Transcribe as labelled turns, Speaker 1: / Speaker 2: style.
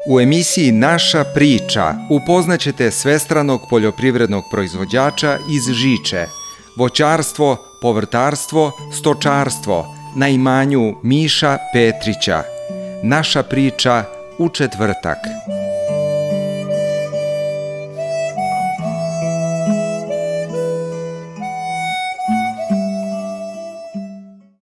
Speaker 1: U emisiji Naša priča upoznaćete svestranog poljoprivrednog proizvođača iz Žiče, voćarstvo, povrtarstvo, stočarstvo na imanju Miša Petrića. Naša priča u četvrtak.